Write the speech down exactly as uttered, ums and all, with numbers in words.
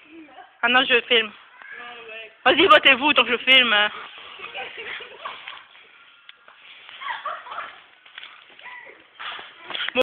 Ah non, je filme. Vas-y, votez-vous tant que je filme.